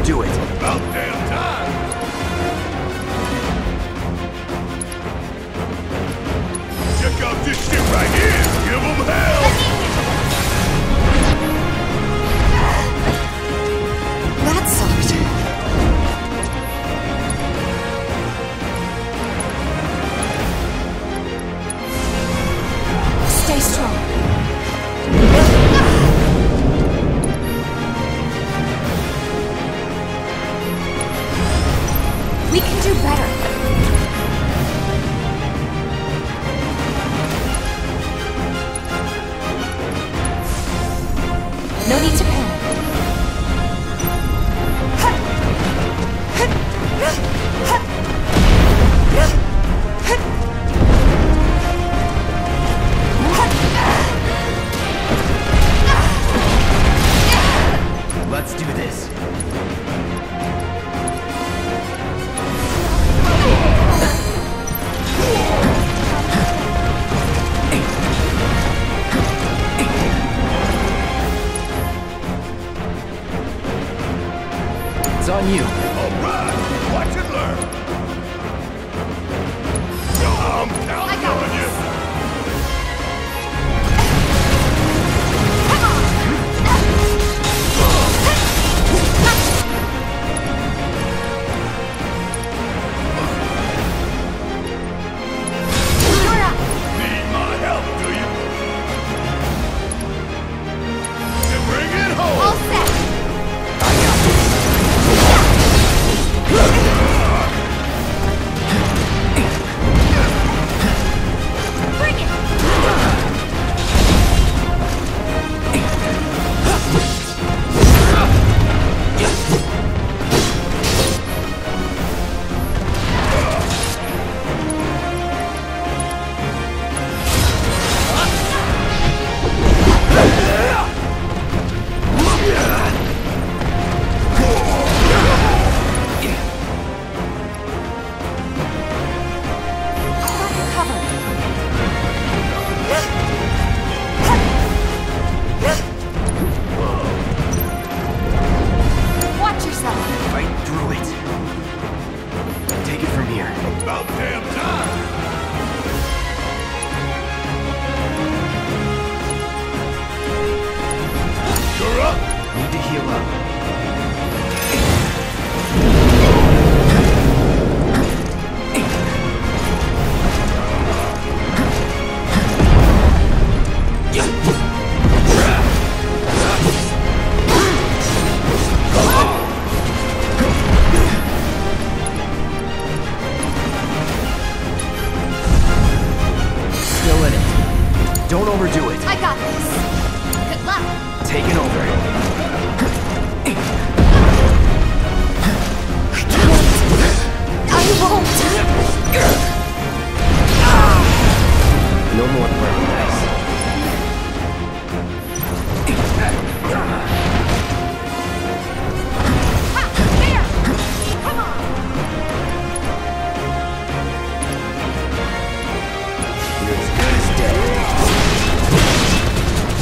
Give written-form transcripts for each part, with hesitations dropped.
overdo it. About damn time! Check out this shit right here! Give them hell! That sucked. Stay strong. We can do better. No need to panic. Let's do this. It's on you. Alright! Watch and learn! I'm counting on you! Need my help, do you? Then bring it home! All set. I got this. Bring it. Watch yourself. Fight through it. Take it from here. About damn time! You're up! Need to heal up. Still in it. Don't overdo it. I got this. Good luck. Taking over. I won't. No more throwing dice. Ha! There! Come on! You're as good as dead.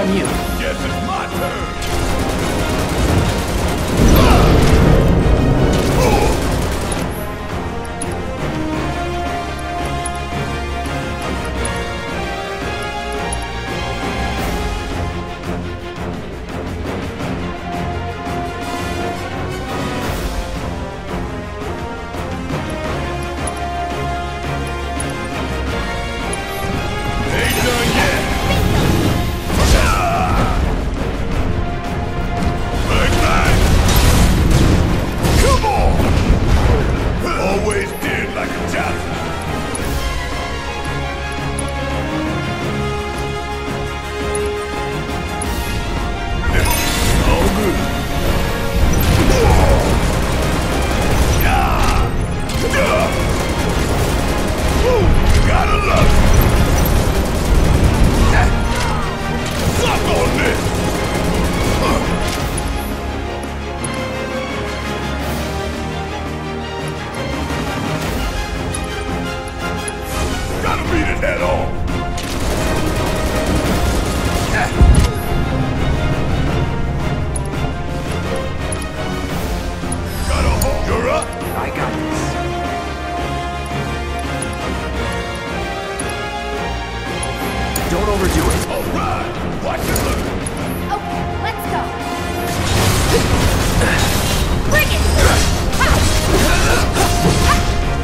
on you. Guess it's my turn. Ain't done yet. Like that. Come on. Always did like a Johnson. All good. Gotta love it. Suck on this! Gotta beat it head on! Gotta hold. You're up! I got this. Don't overdo it. Alright! Watch it look! Okay, let's go. Bring it! Ha! Ha!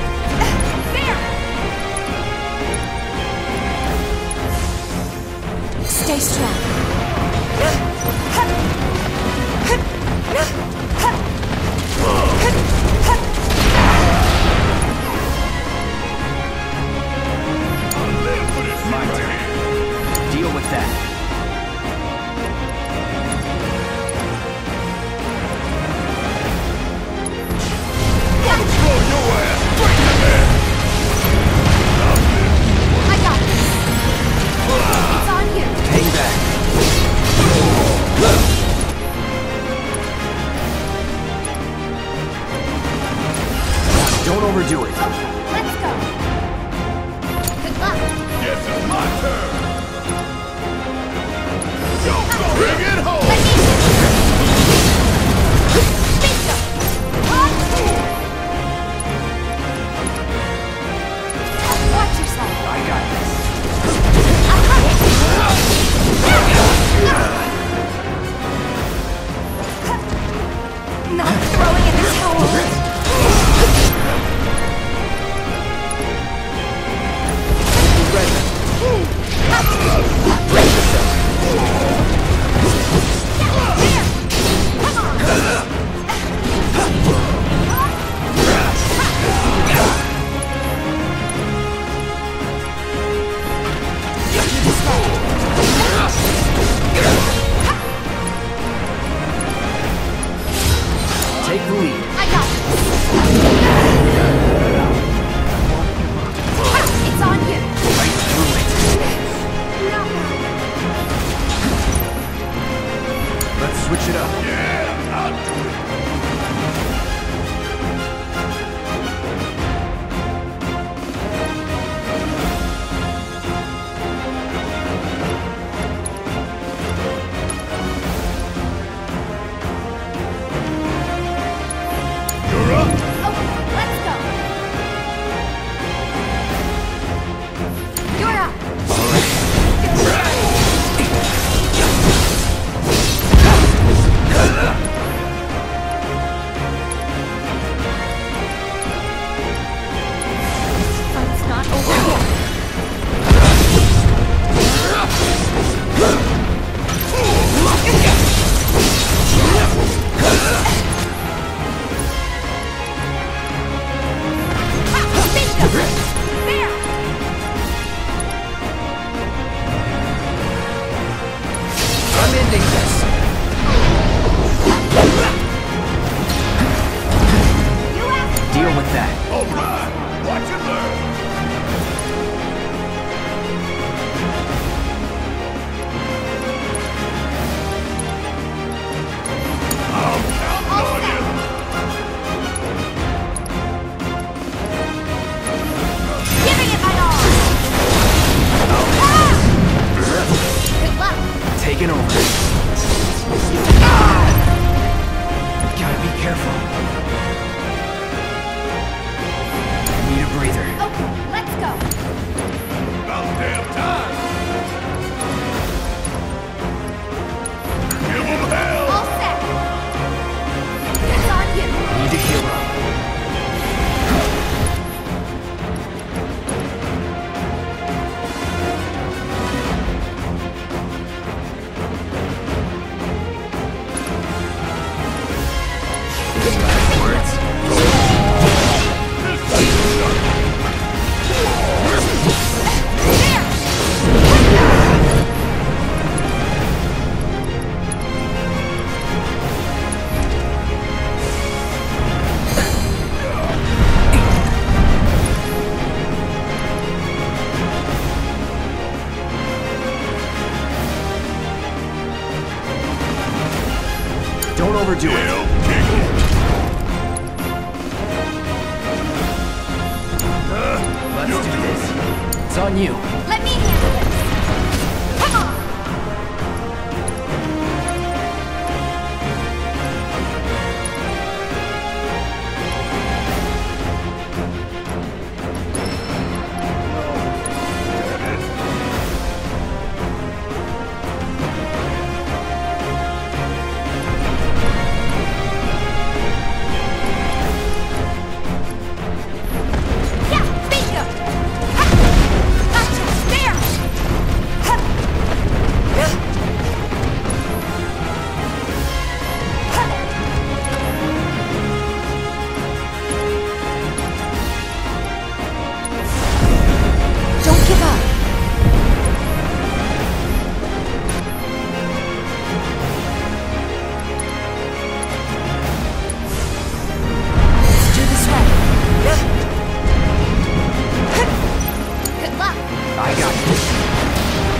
There! Stay strong. I'll live for this My right turn. here! Deal with that. Gonna throw your ass straight to bed! Stop this! I got this. It's on you. Hang back. overdo it. Still kicking. Let's do this. It's on you. Let me handle this. Come on! Yeah, bingo! Ha! Gotcha! There! Ha! Ha! Don't give up. Let's do this right. Good luck. I got you.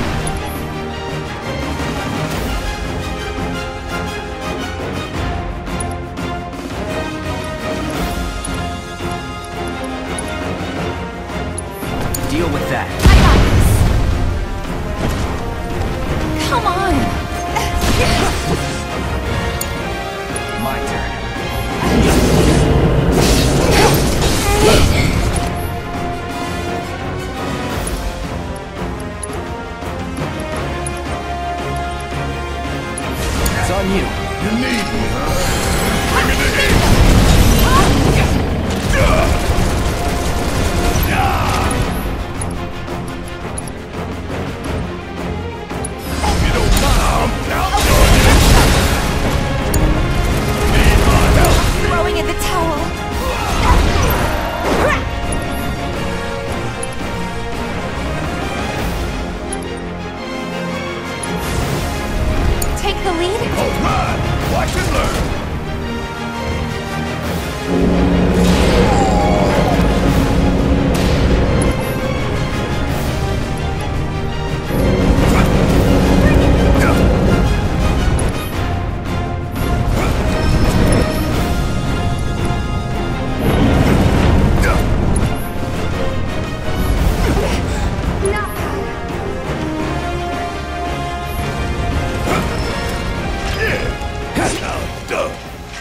Deal with that. I got this. Come on. My turn. It's on you. You need me, huh? Bring me the heat. You don't mind. Now, need my help. Throwing in the towel. Take the lead. All right. Watch and learn. Now, done.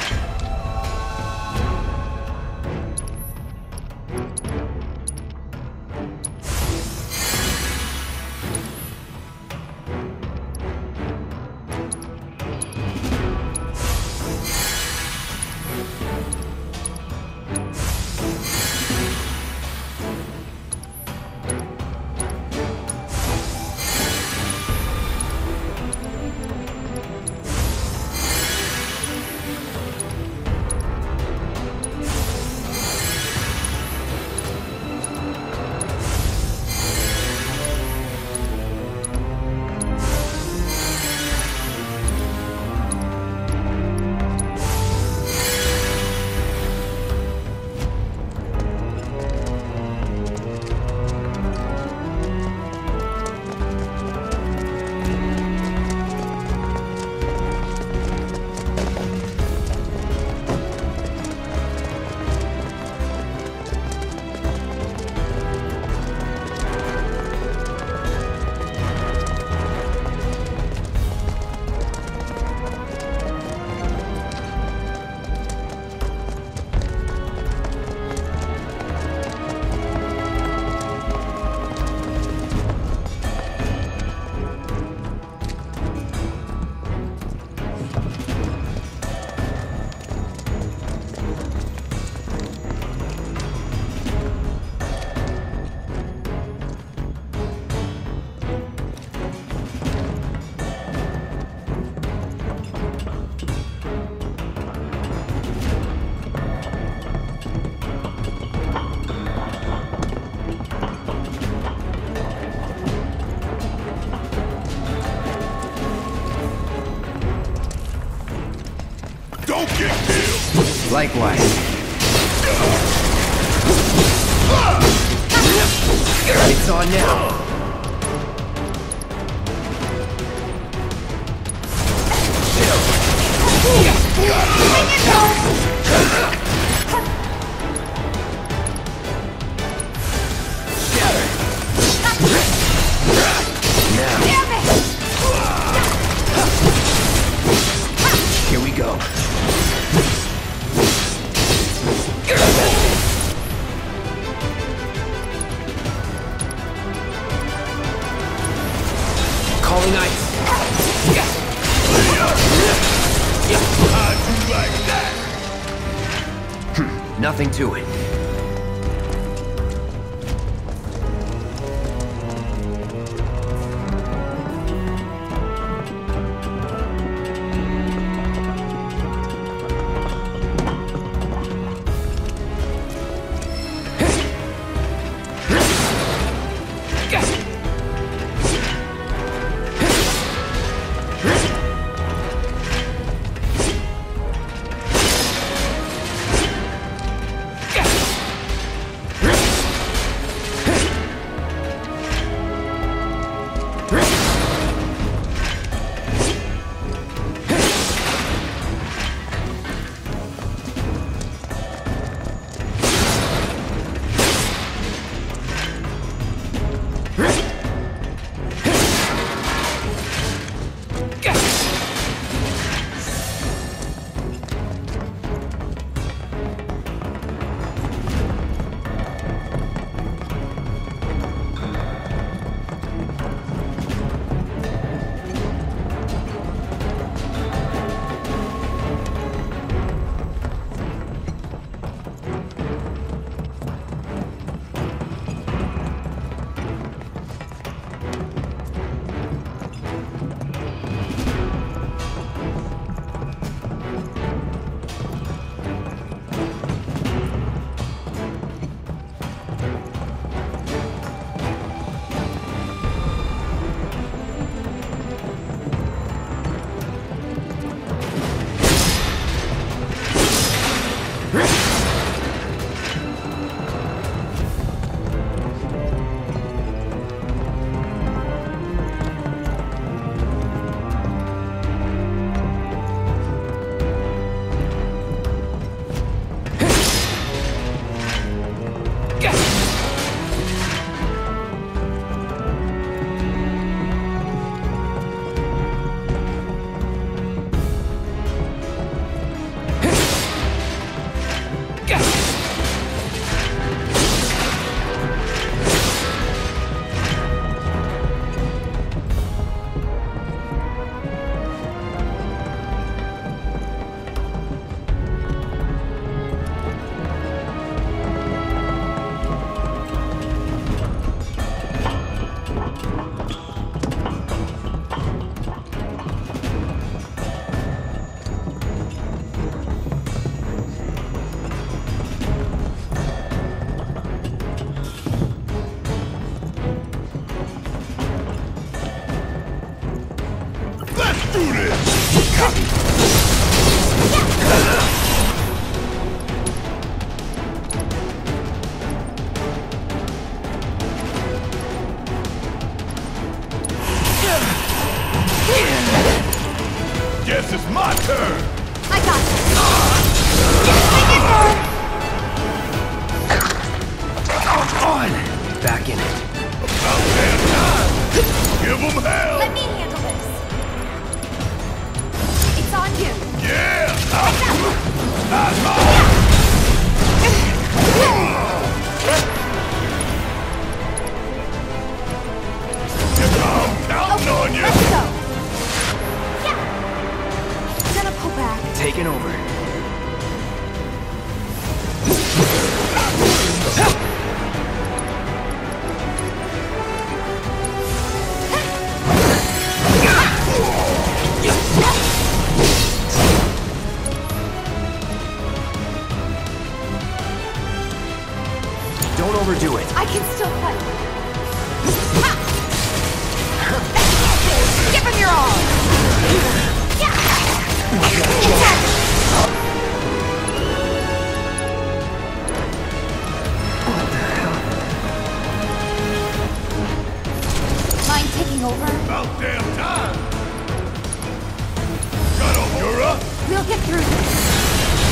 Don't get killed! Likewise. It's on now. Got Damn it! Here we go. Calling ice. How'd you like that? Nothing to it. Guess it's my turn! I got it. Take it, On! Back in it. About damn time! Give them hell! Let me handle this. It's on you. Yeah! I'm counting on you! Let's go. Yeah. Gonna pull back. Taking over. Don't overdo it. I can still fight. Ha! Give him your all. Yeah. Mind taking over? About damn time! Got him, you're up! We'll get through this.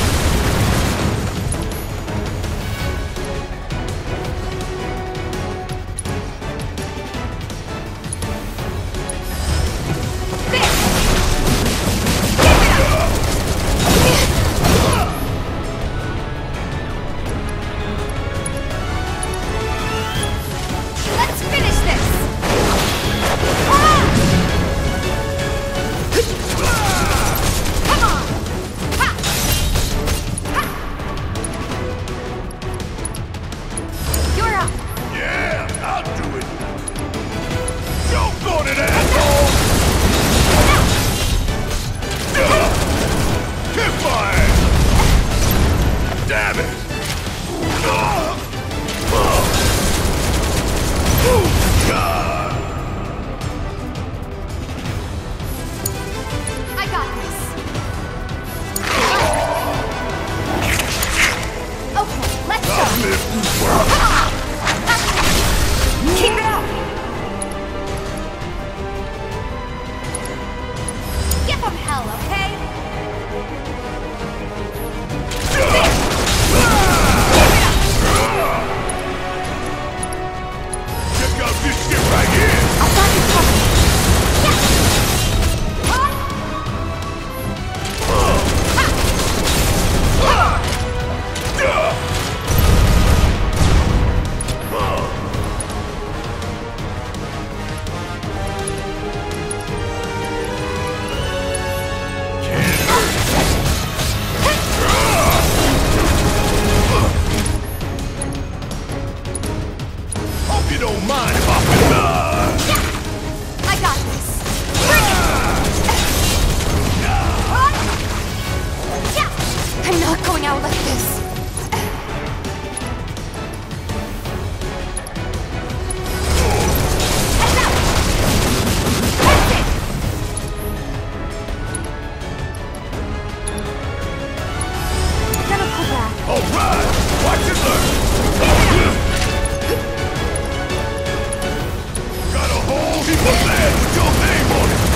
Keep a man with your name on it!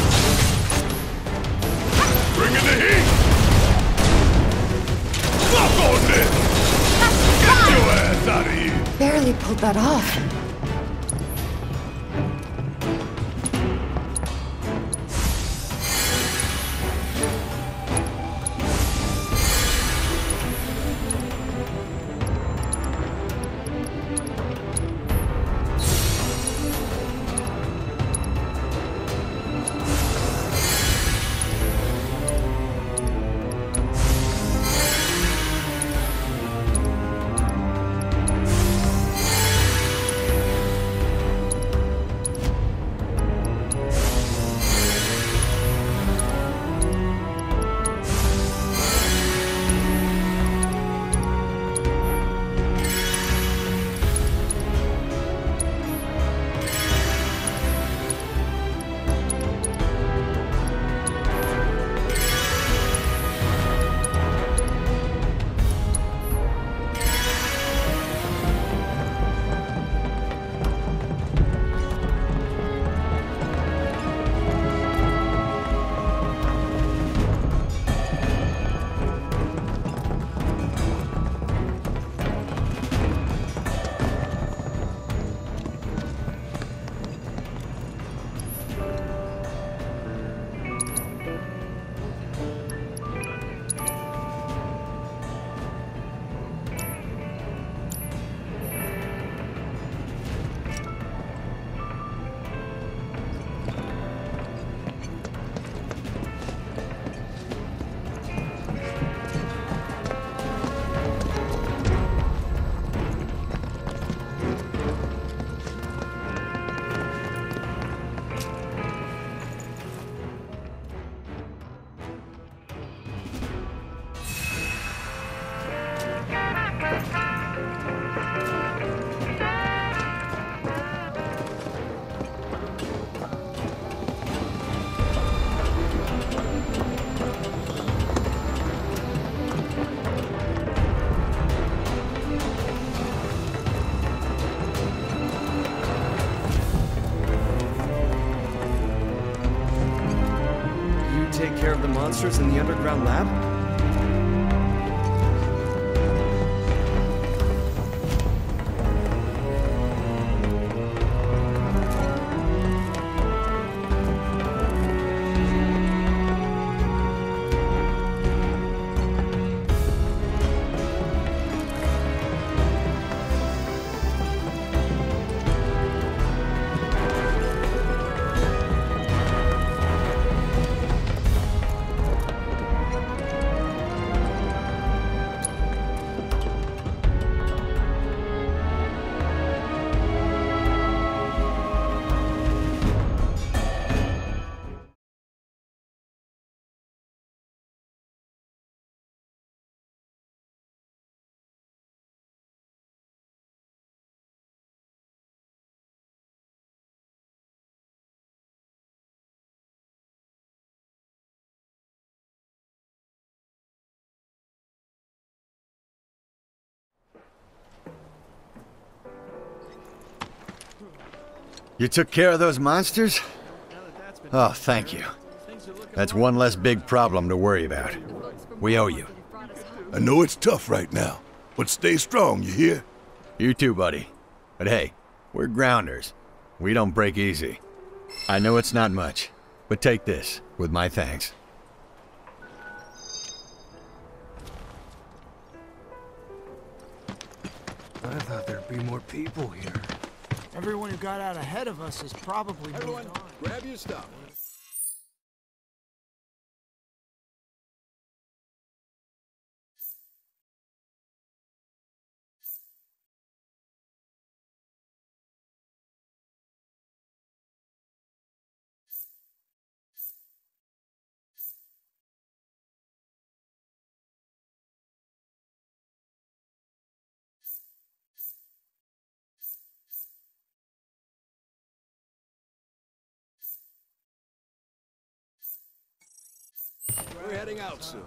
Bring in the heat! Knock on this! Get your ass out of here! Barely pulled that off. Take care of the monsters in the underground lab? You took care of those monsters? Oh, thank you. That's one less big problem to worry about. We owe you. I know it's tough right now, but stay strong, you hear? You too, buddy. But hey, we're grounders. We don't break easy. I know it's not much, but take this, with my thanks. I thought there'd be more people here. Everyone who got out ahead of us is probably moved on. Grab your stuff. We're heading out soon.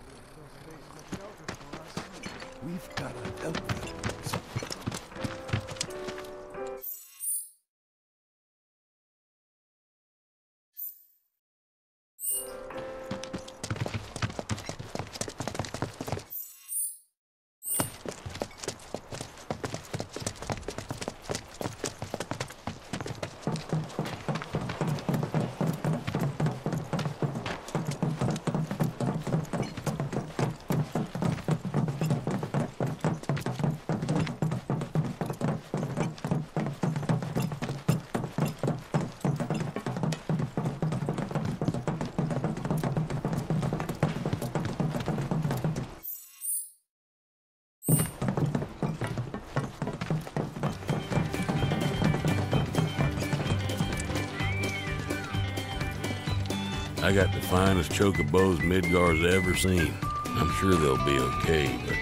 We've got to help them. I got the finest chocobos Midgar's ever seen. I'm sure they'll be okay, but...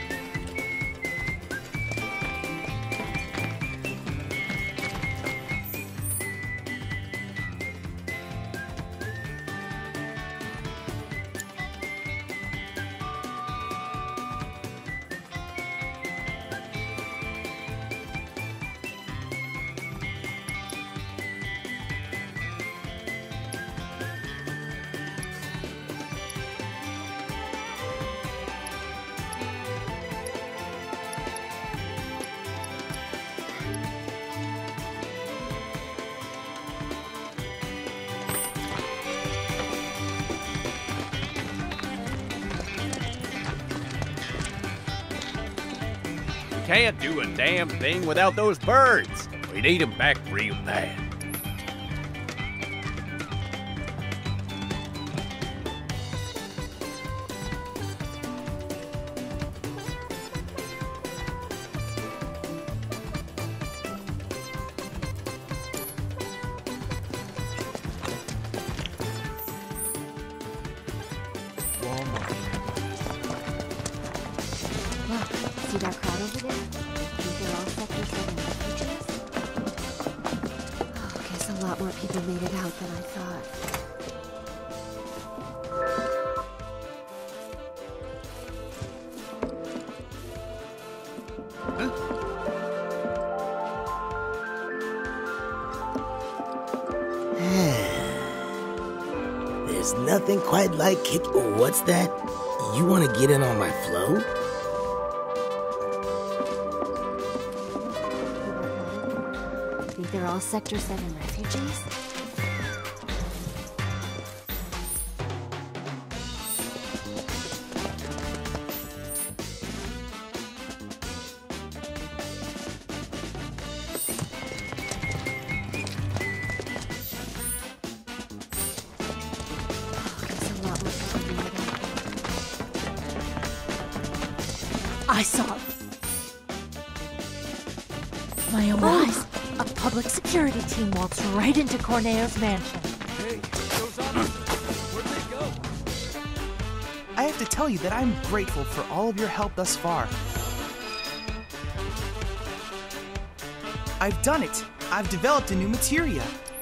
Can't do a damn thing without those birds. We need them back real bad. Look, see that crowd over there? Think they're all Sector 7 refugees? Oh, guess a lot more people made it out than I thought. There's nothing quite like kick. What's that? You want to get in on my flow? Think they're all Sector 7 refugees? I saw it. My own eyes. A public security team walks right into Corneo's mansion. Hey, those officers, where'd they go? I have to tell you that I'm grateful for all of your help thus far. I've done it. I've developed a new materia.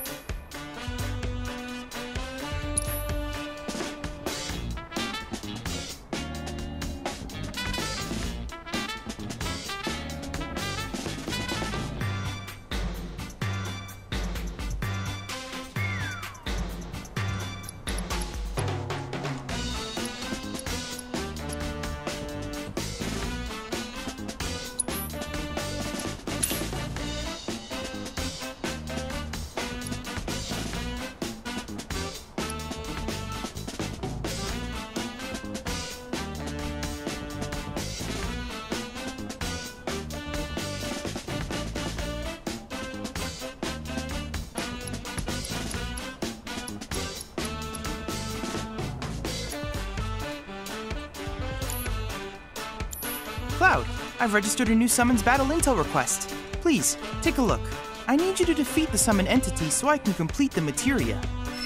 Cloud, I've registered a new Summons Battle Intel request. Please, take a look. I need you to defeat the summon entity so I can complete the materia.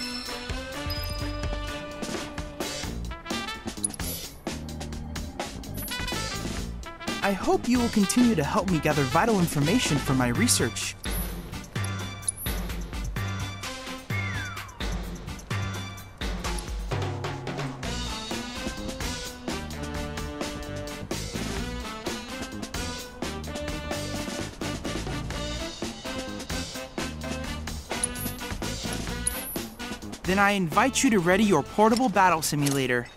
I hope you will continue to help me gather vital information for my research. Then I invite you to ready your portable battle simulator.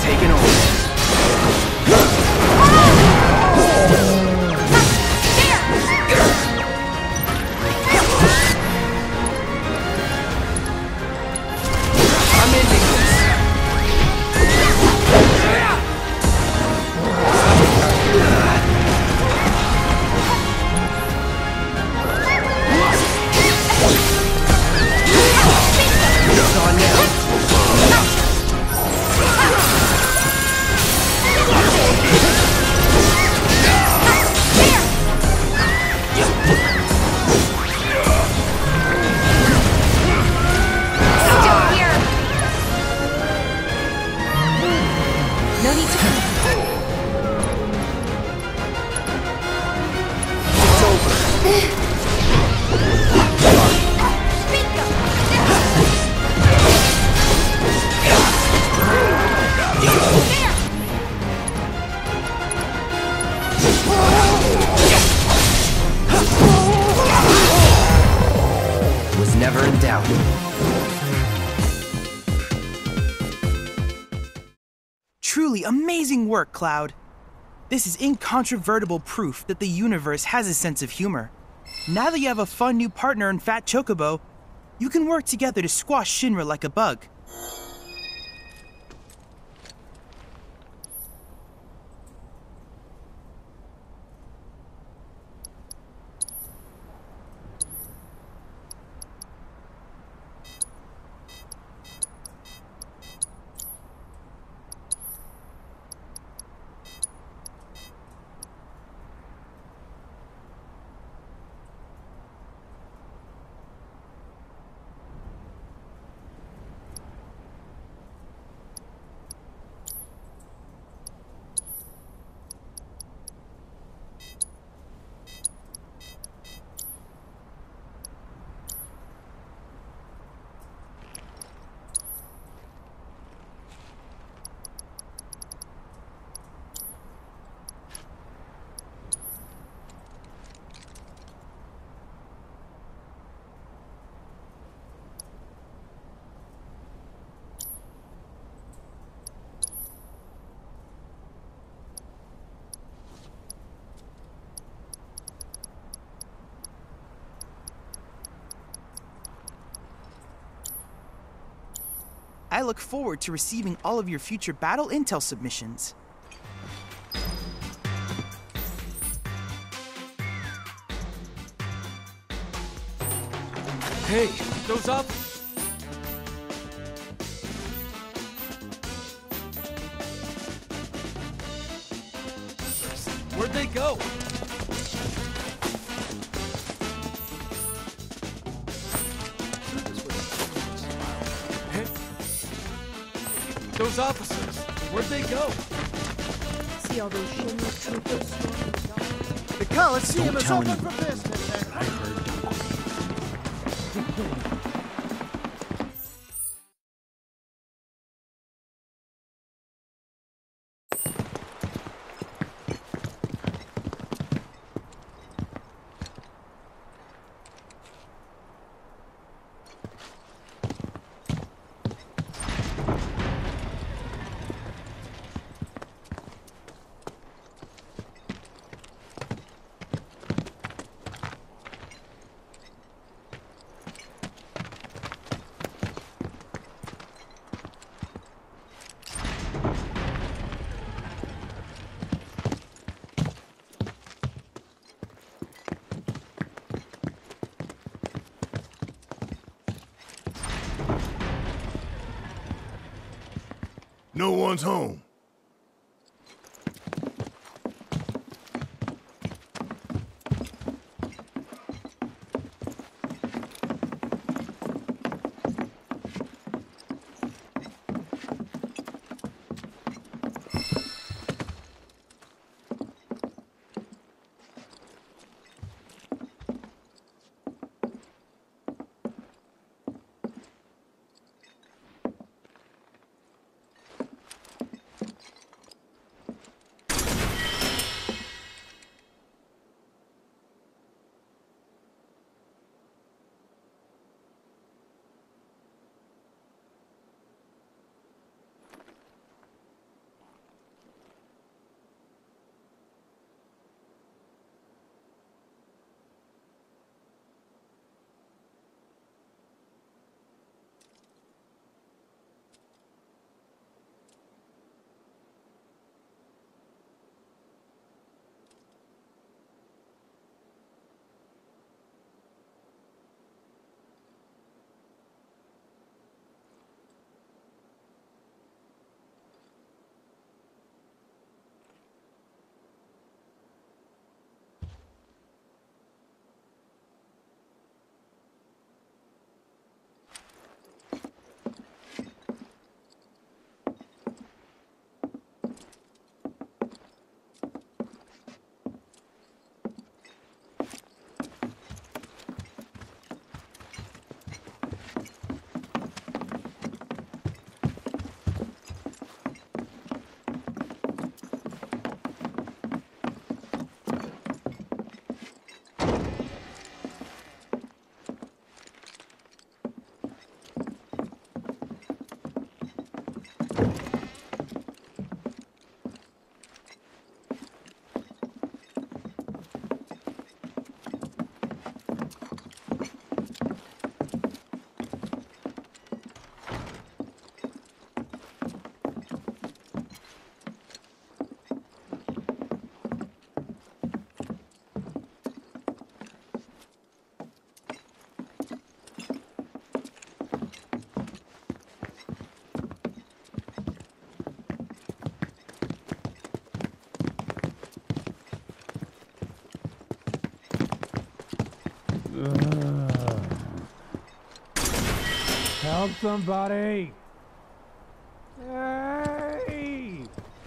taken over. I'm ending this. It's on now. No need to. It's over. Was never in doubt. Truly amazing work, Cloud. This is incontrovertible proof that the universe has a sense of humor. Now that you have a fun new partner in Fat Chocobo, you can work together to squash Shinra like a bug. I look forward to receiving all of your future battle intel submissions. Hey, those up? Where'd they go? Those officers, where'd they go? See all those Shinra troopers? The Coliseum is open for business. I heard. No one's home. Help somebody! Hey!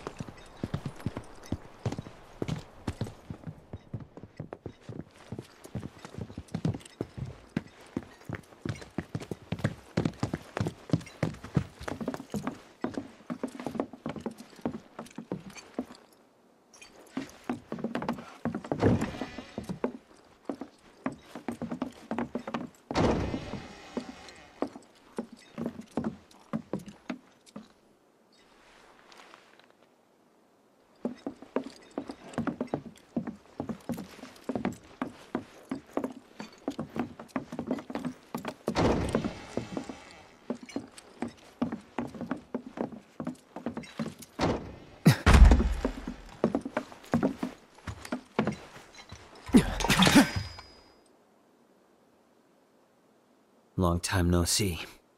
Long time no see.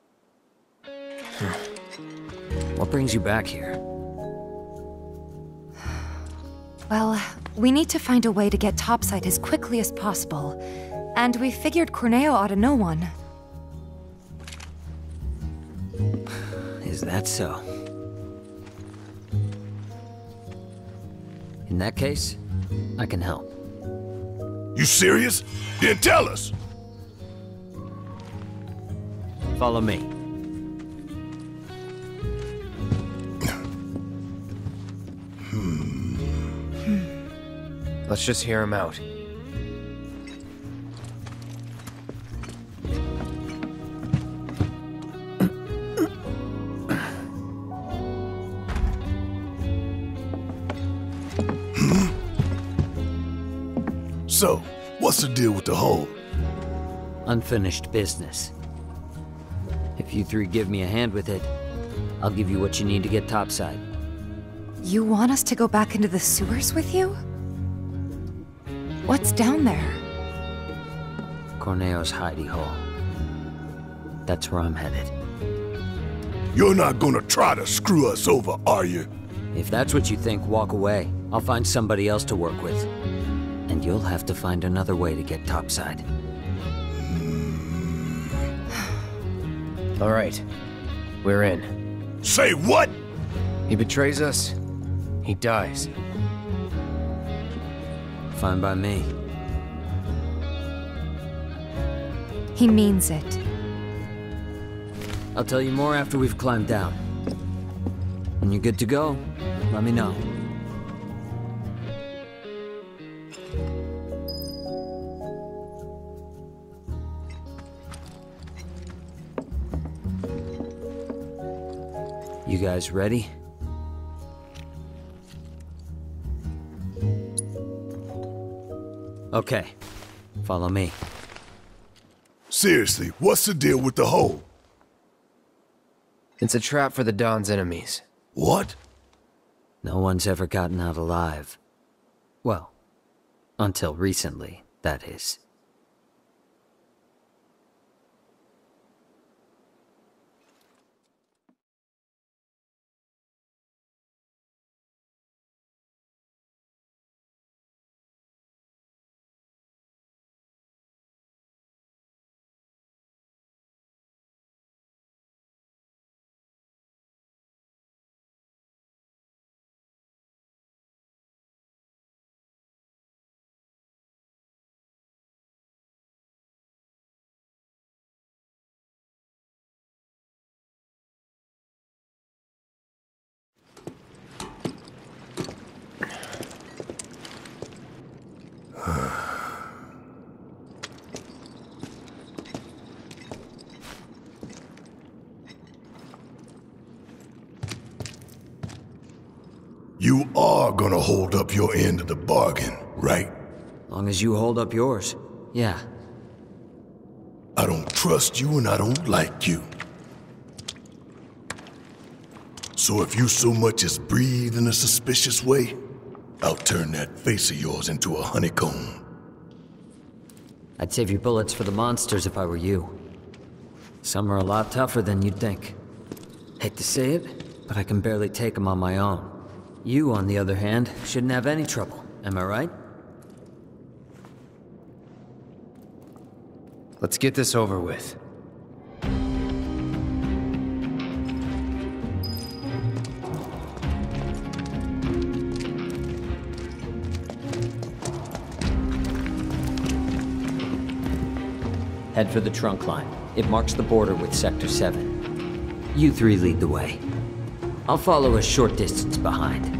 What brings you back here? Well, we need to find a way to get topside as quickly as possible. And we figured Corneo ought to know one. Is that so? In that case, I can help. You serious? Then tell us! Follow me. Let's just hear him out. So, what's the deal with the hole? Unfinished business. If you three give me a hand with it, I'll give you what you need to get topside. You want us to go back into the sewers with you? What's down there? Corneo's hidey hole. That's where I'm headed. You're not gonna try to screw us over, are you? If that's what you think, walk away. I'll find somebody else to work with. And you'll have to find another way to get topside. All right. We're in. Say what? He betrays us. He dies. Fine by me. He means it. I'll tell you more after we've climbed down. When you're good to go, let me know. You guys ready? Okay, follow me. Seriously, what's the deal with the hole? It's a trap for the Don's enemies. What? No one's ever gotten out alive. Well, until recently, that is. You are gonna hold up your end of the bargain, right? Long as you hold up yours, yeah. I don't trust you and I don't like you. So if you so much as breathe in a suspicious way, I'll turn that face of yours into a honeycomb. I'd save your bullets for the monsters if I were you. Some are a lot tougher than you'd think. Hate to say it, but I can barely take them on my own. You, on the other hand, shouldn't have any trouble, am I right? Let's get this over with. Head for the trunk line. It marks the border with Sector 7. You three lead the way. I'll follow a short distance behind.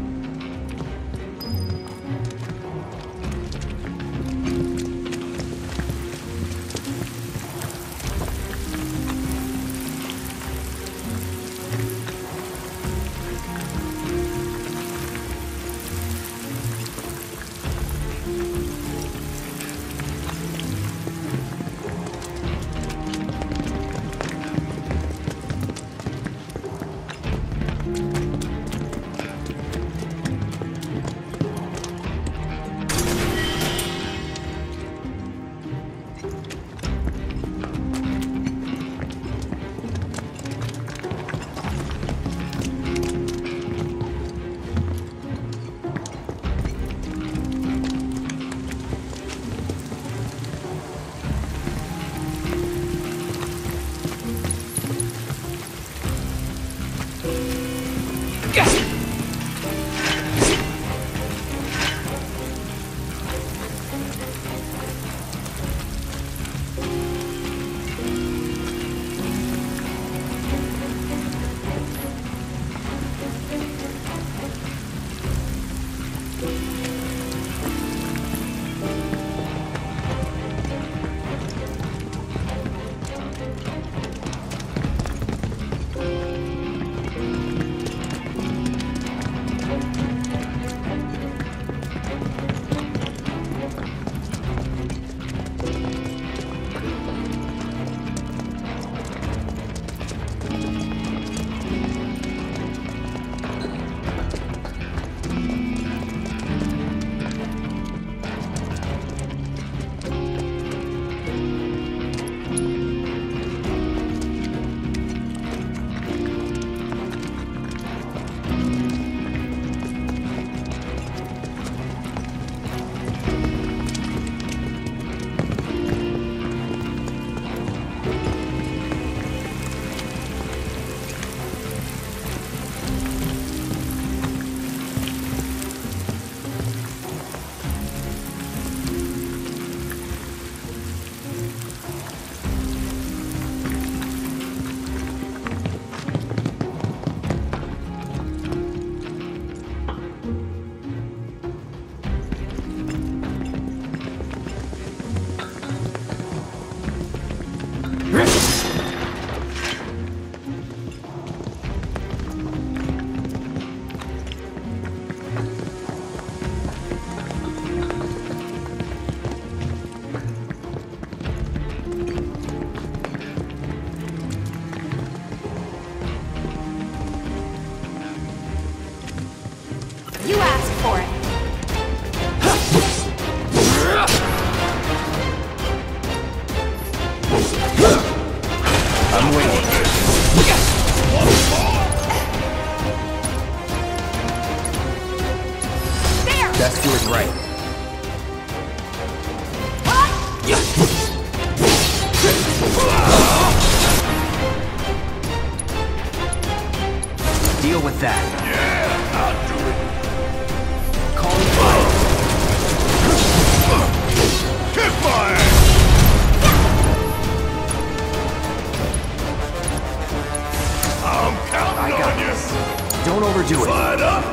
Best do it right. Deal with that. Yeah, I'll do it. Call me fire. Kick my ass! I'm counting on you. Don't overdo it. Fired up.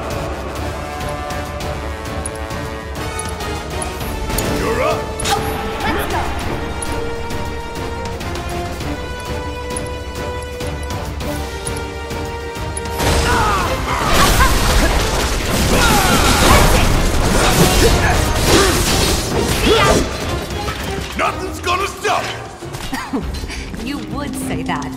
You're up. Let's go. Nothing's gonna stop it. You would say that.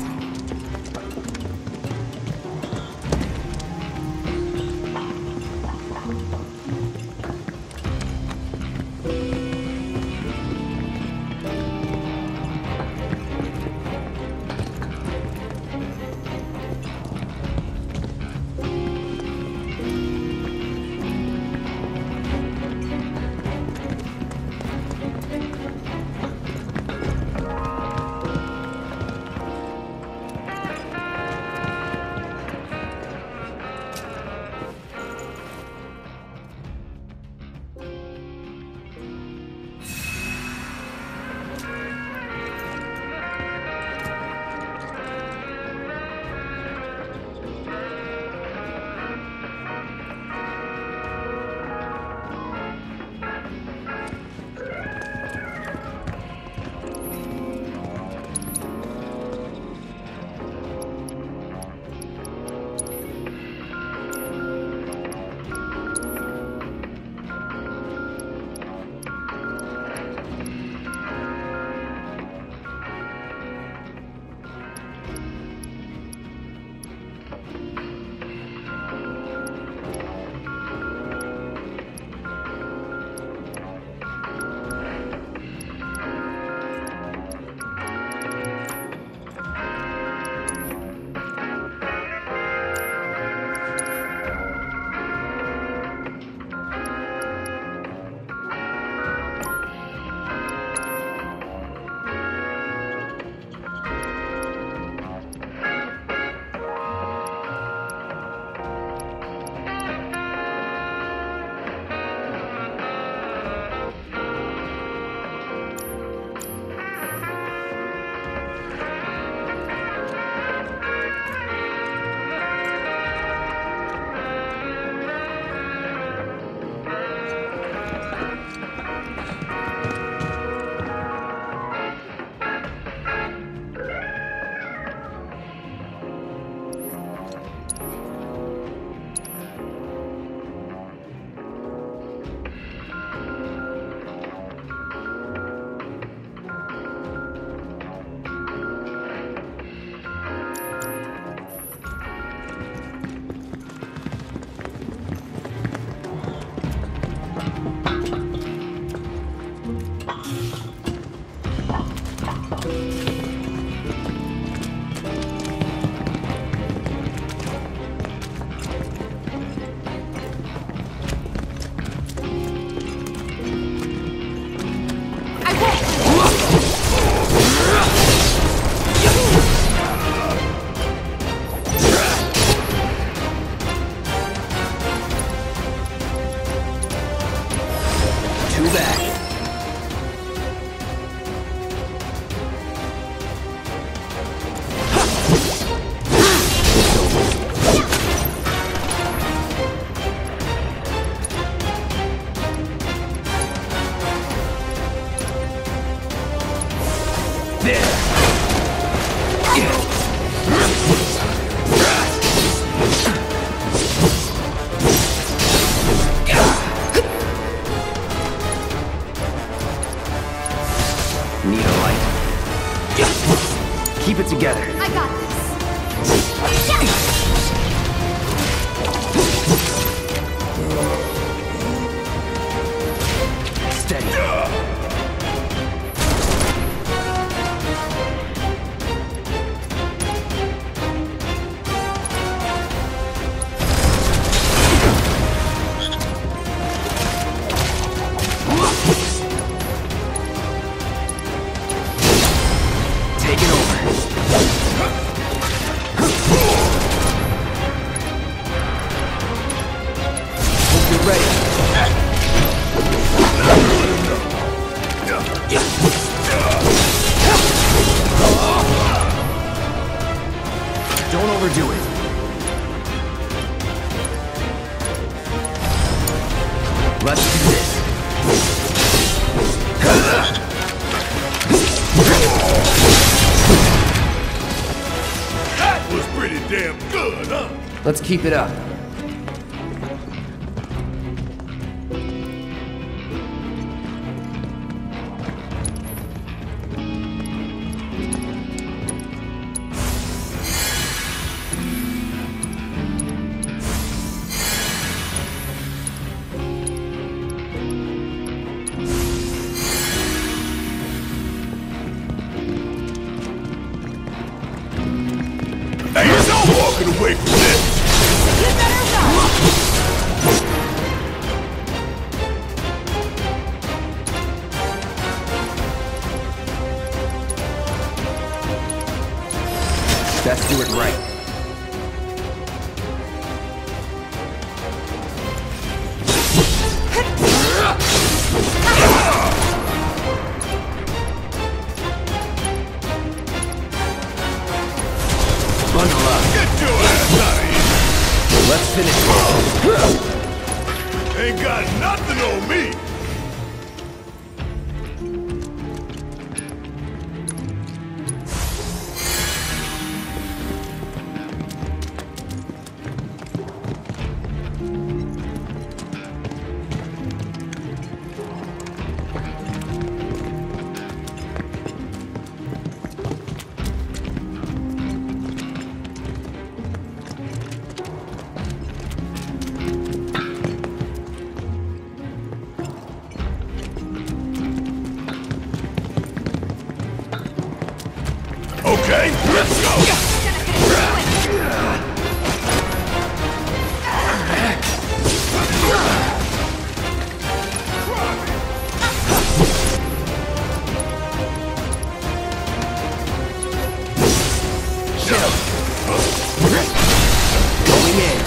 back. Need a light? Keep it together. I got this. Steady. Taking over. Hope you're ready. Don't overdo it. Let's do this. That was pretty damn good, huh? Let's keep it up. Hey, you're not walking away from this! You better run! Let's do it right. Bundle up. Get your ass out of here! Let's finish this. Ain't got nothing on me! Okay, let's go! Going in.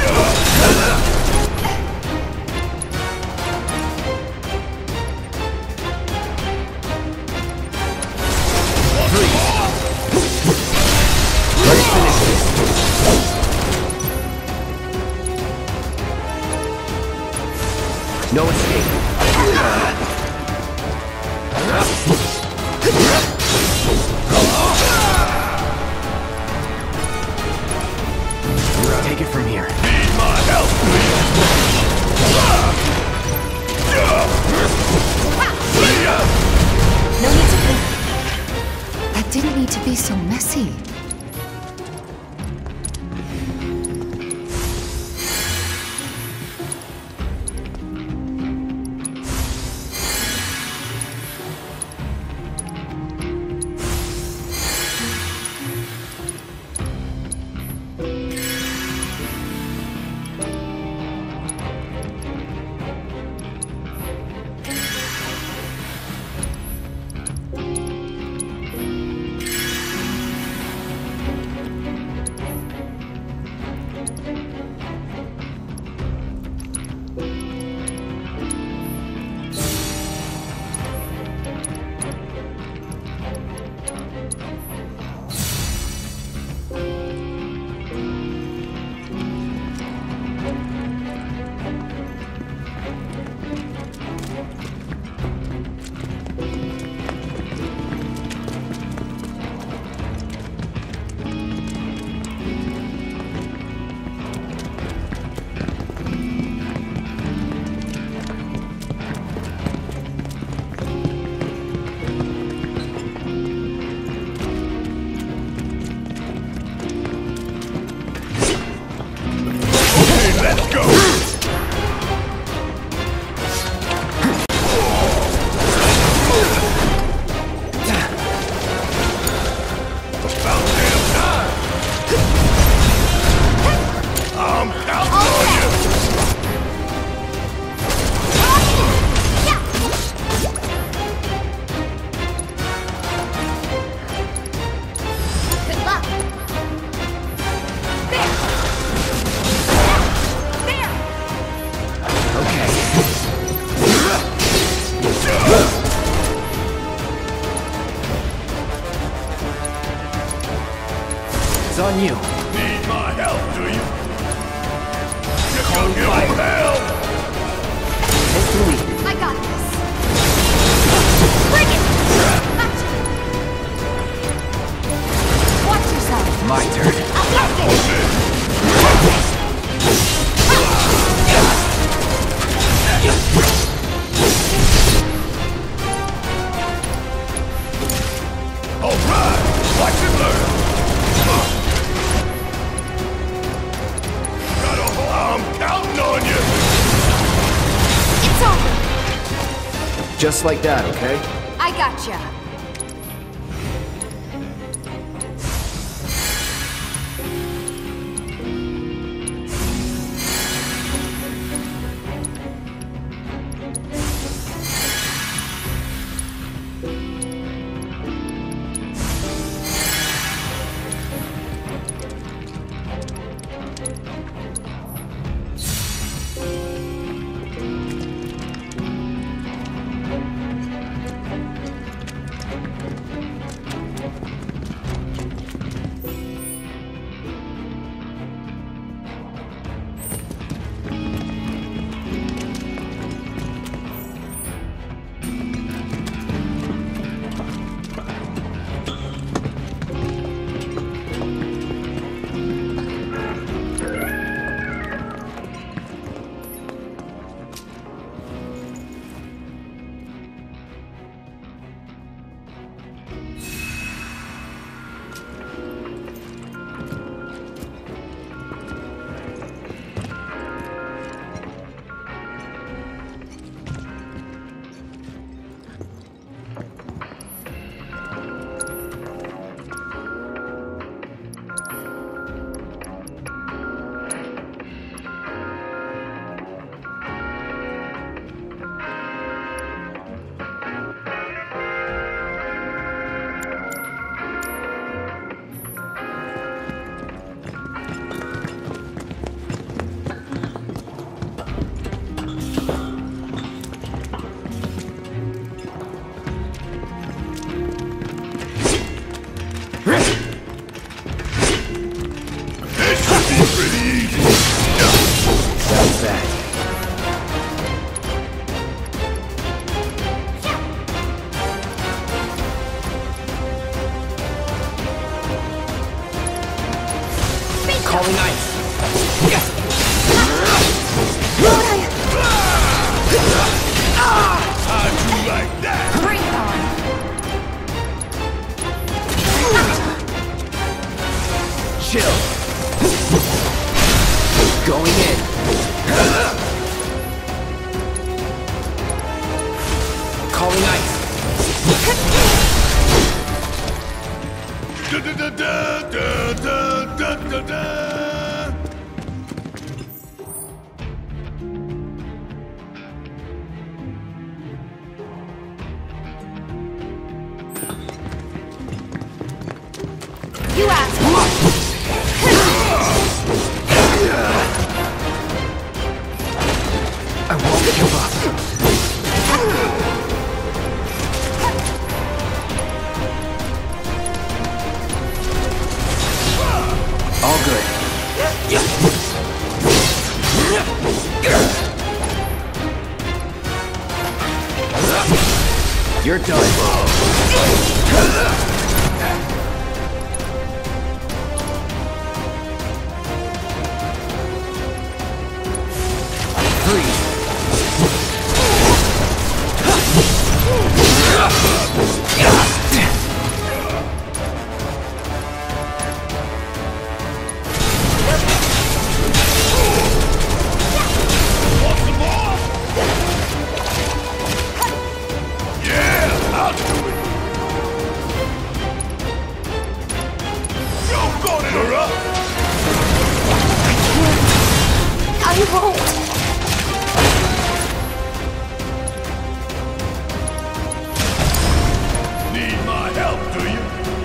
Let's finish this. No escape. Take it from here. Need my help, No need to think. That didn't need to be so messy. Let's go! About damn time! I'm counting on you! Good luck. It's on you. Need my help, do you? You're gonna give me help! Take the lead. I got this. Bring it! Gotcha. Watch yourself. My turn. I got this. Alright! Watch and learn! I'm counting on you! It's over. Just like that, okay? I gotcha. That's that. Calling ice. Yes. How'd you like that? Bring it on. Chill. Going in. Calling ice. Da da da da da da da da. You asked. I won't give up. All good. You're done. Freeze. You won't. Need my help, do you?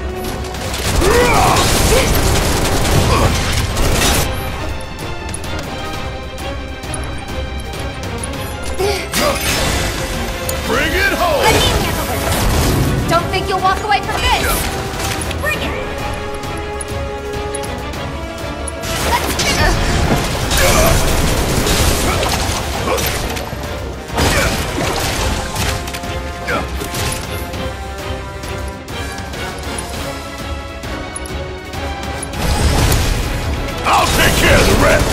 Bring it home! Let me handle this. Don't think you'll walk away from this. Bring it. Let's finish. I'll take care of the rest!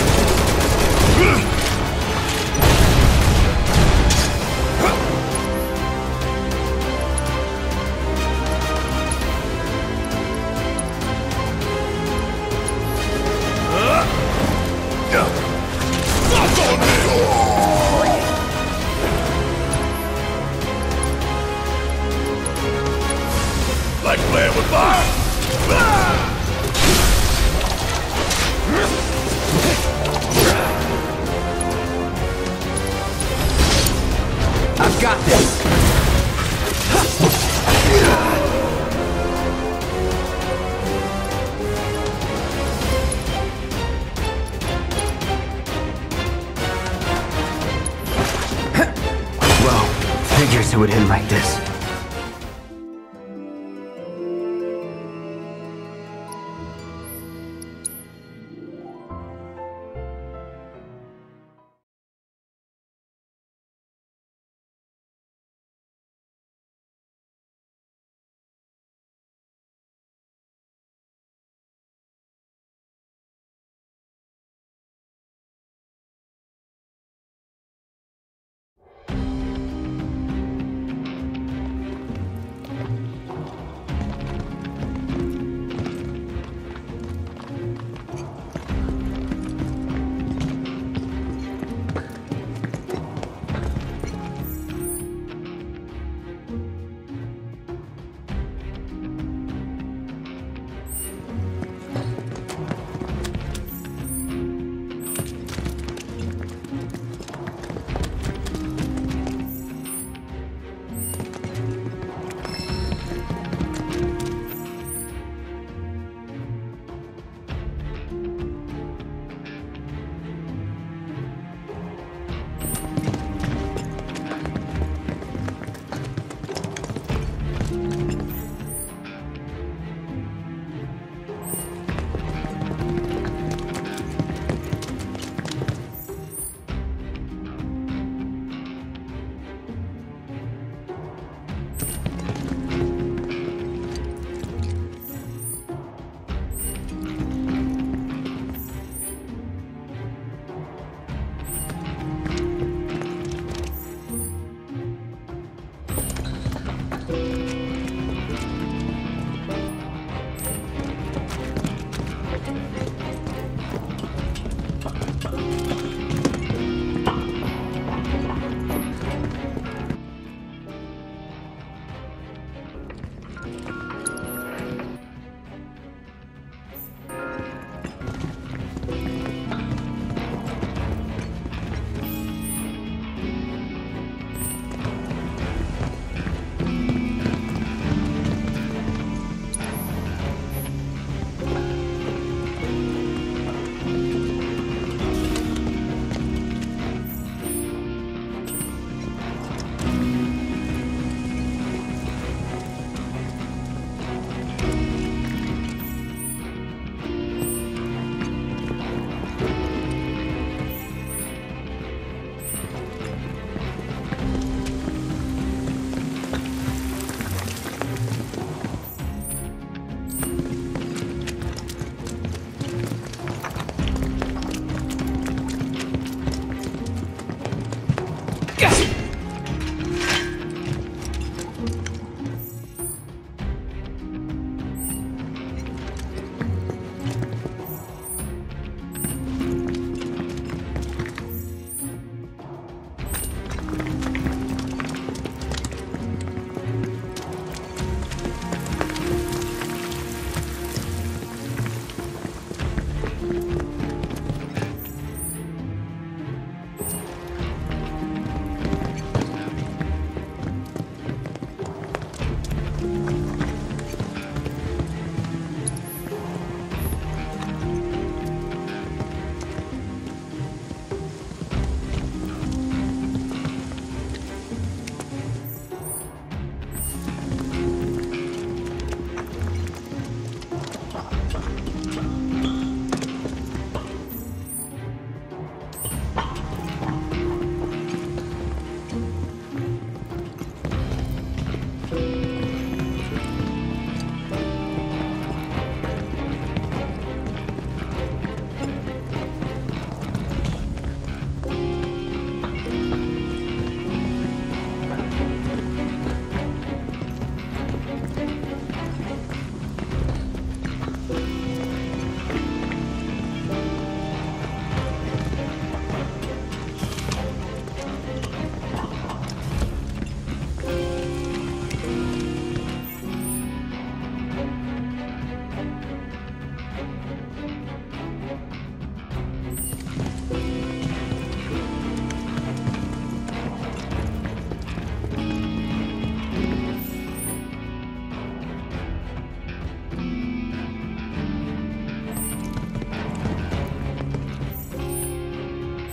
Like playing with fire? I've got this. Well, figures it would end like this.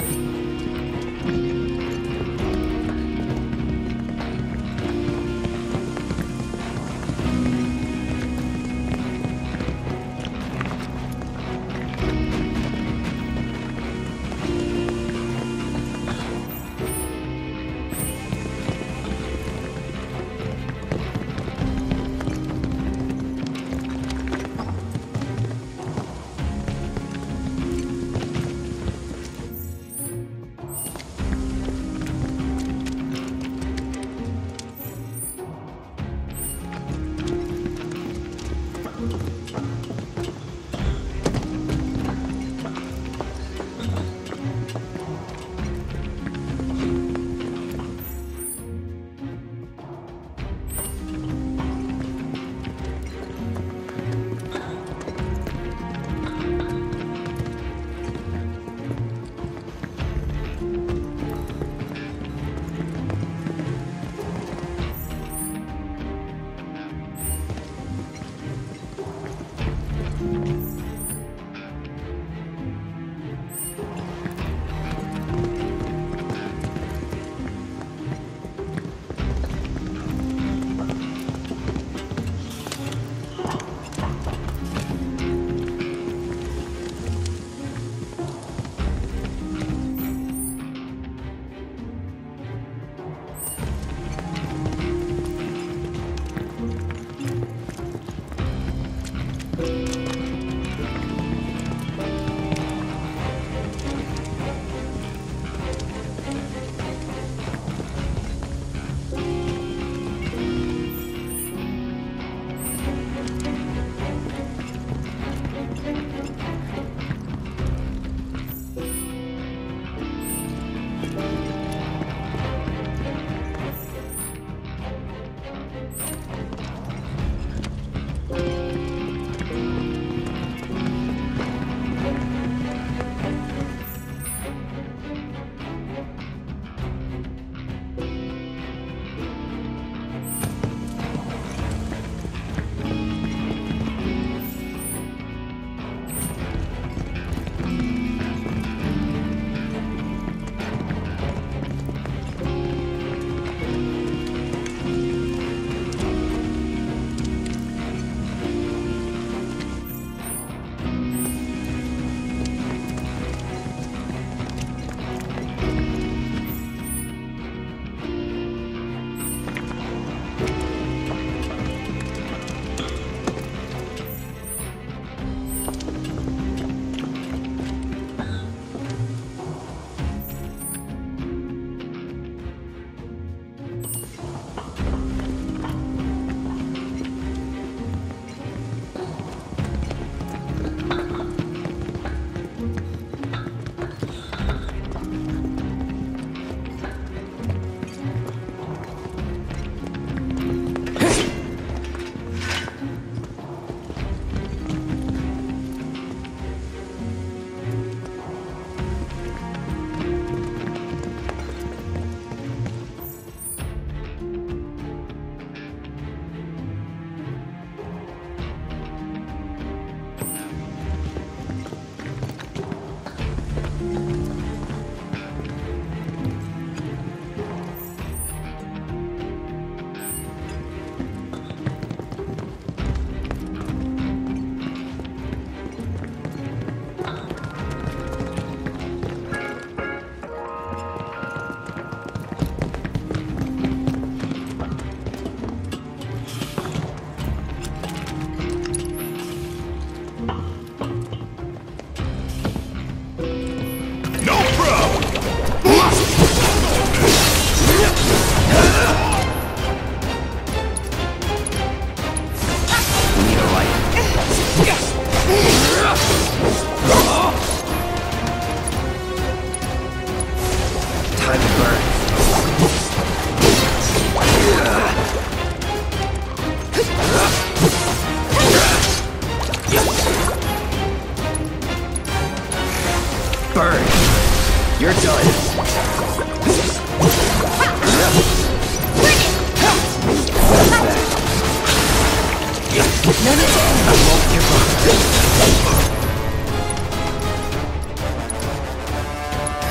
I'm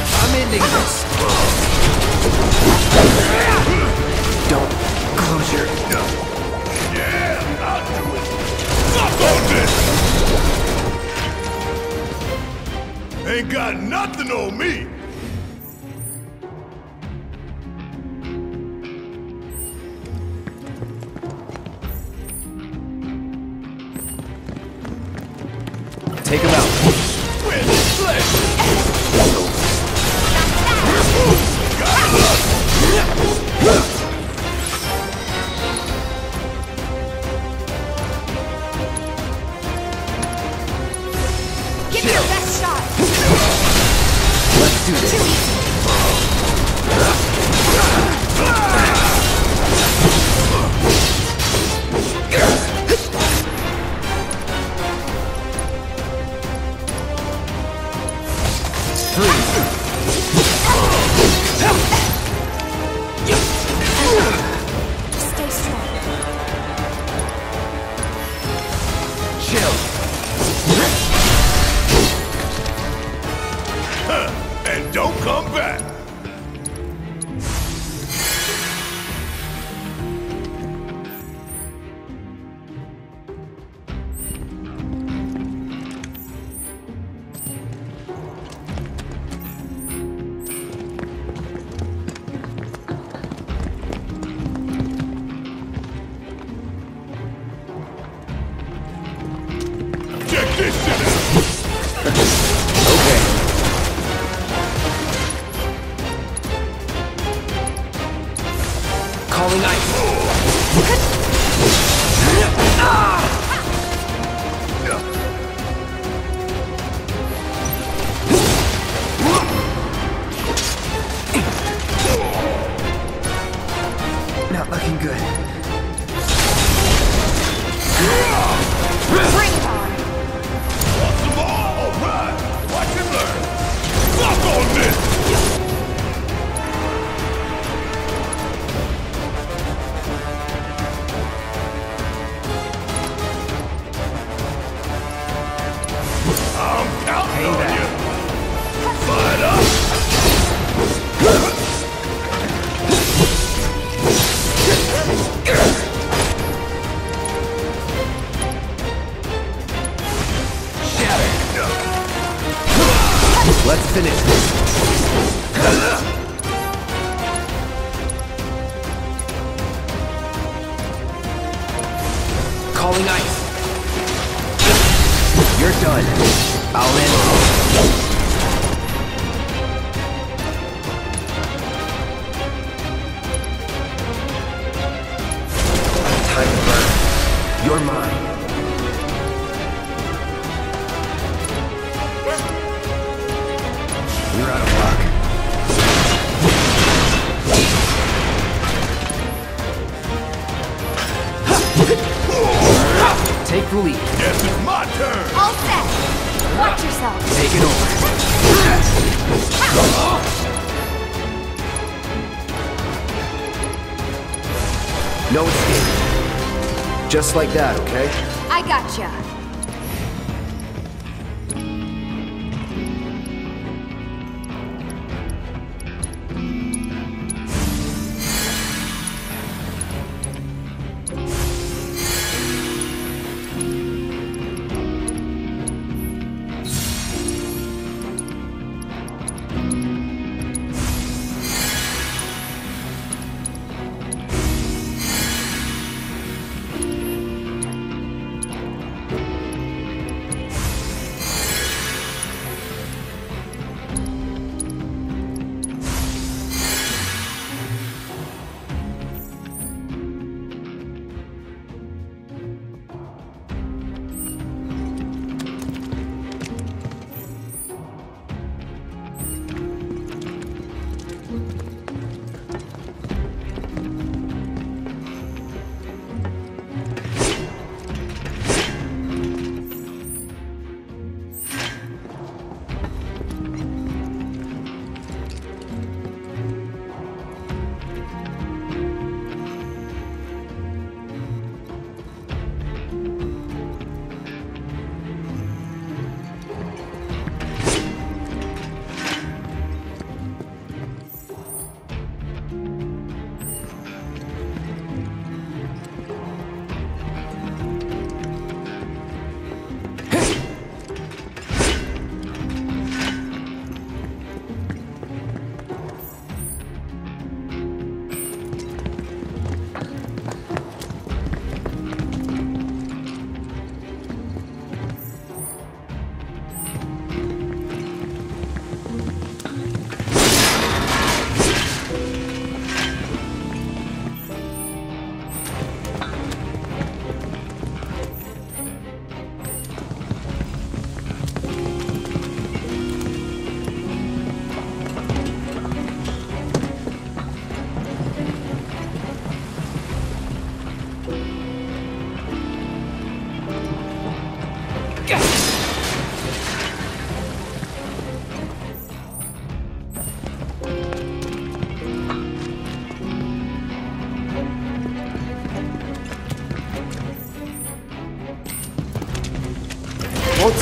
ending this. Don't close your... Yeah, I'll do it. Suck on this! Ain't got nothing on me! Take him out. Give me your best shot. Let's do this. Stay strong. Chill. And don't come back! Check this shit out! Okay. Calling ice. Not looking good. Bring it on. Want some more? Alright! Watch and learn! Suck on this! I'm counting on you! Fight up! Let's finish this. Calling ice. You're done. I'll end. Time to burn. You're mine. You're out of luck. Take the lead. Guess it's my turn! All set. Watch yourself. Take it over. No escape. Just like that, okay? I gotcha.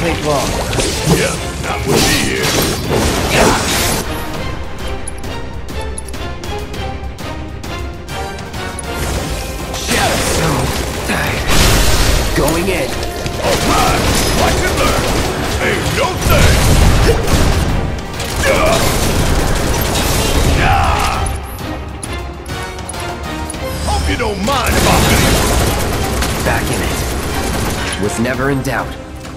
take long. Yeah, not with me here. Shadow zone. Going in. Alright, watch and learn. Ain't no thing. Hope you don't mind if I leave. Back in it. Was never in doubt.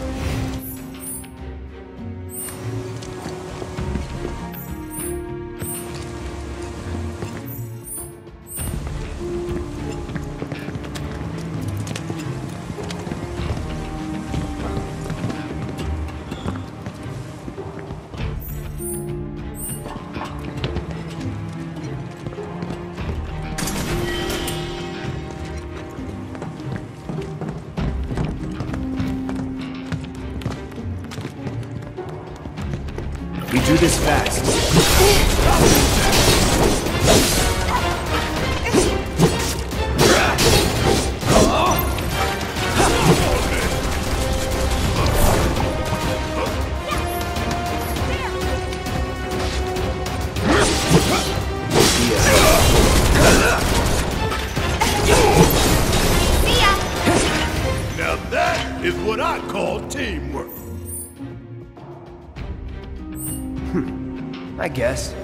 We do this fast. Now that is what I call teamwork. I guess.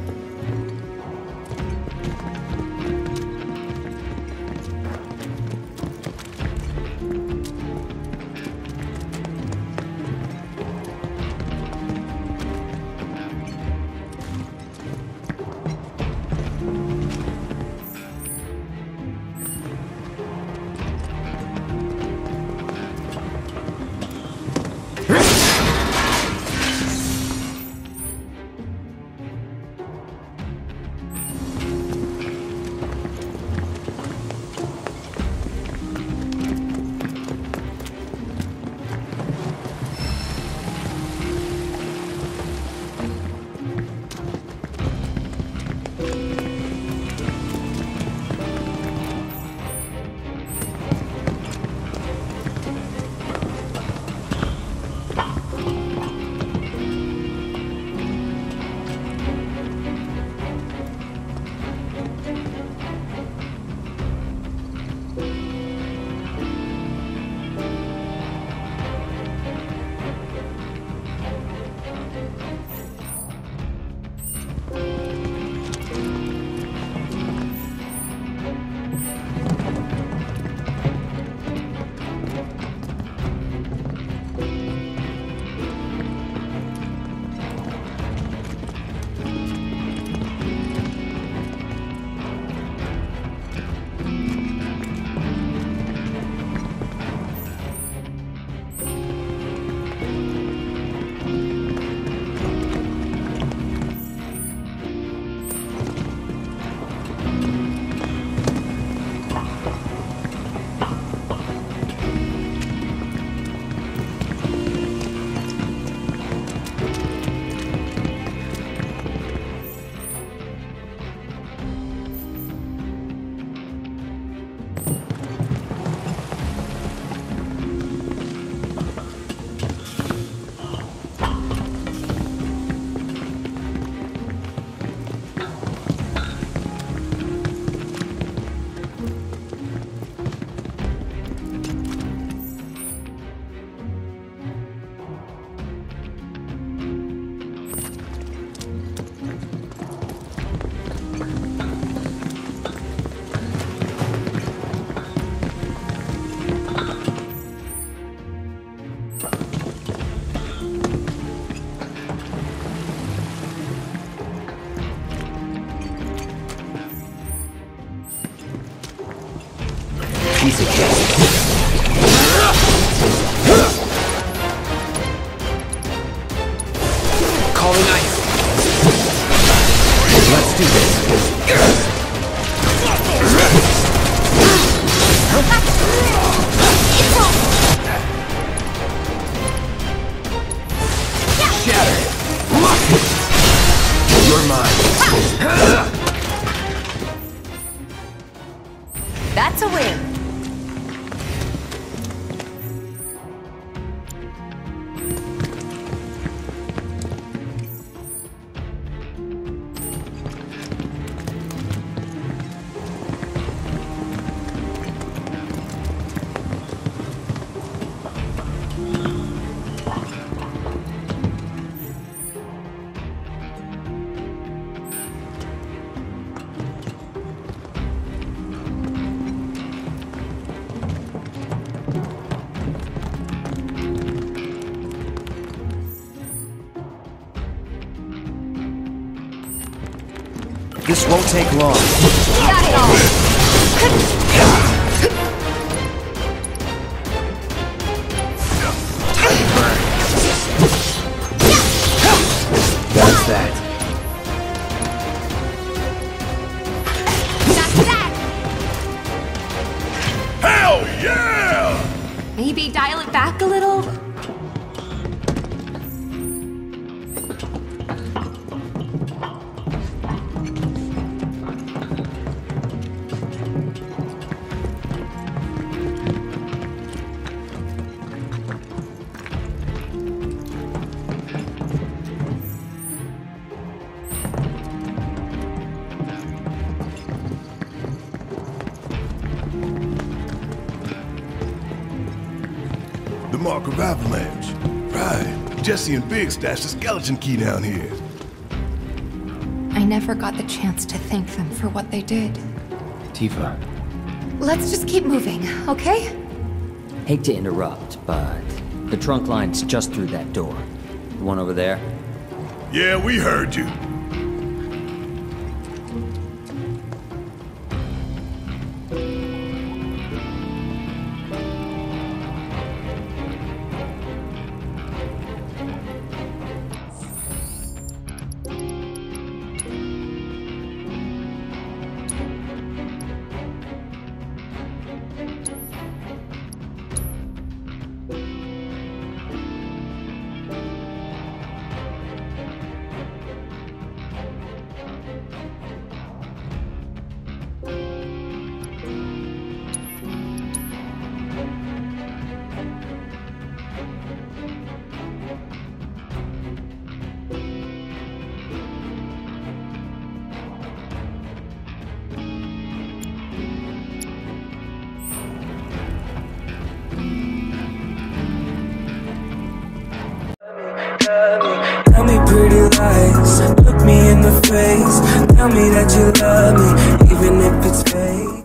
Piece of cake. Calling ice. Let's do this. Shatter. You're mine. That's a win. This won't take long. Got it all. That's that. That's that. Hell yeah! Maybe dial it back a little. The Mark of Avalanche. Right. Jesse and Big stashed the skeleton key down here. I never got the chance to thank them for what they did. Tifa. Let's just keep moving, okay? Hate to interrupt, but the trunk line's just through that door. The one over there? Yeah, we heard you. Tell me pretty lies, look me in the face. Tell me that you love me, even if it's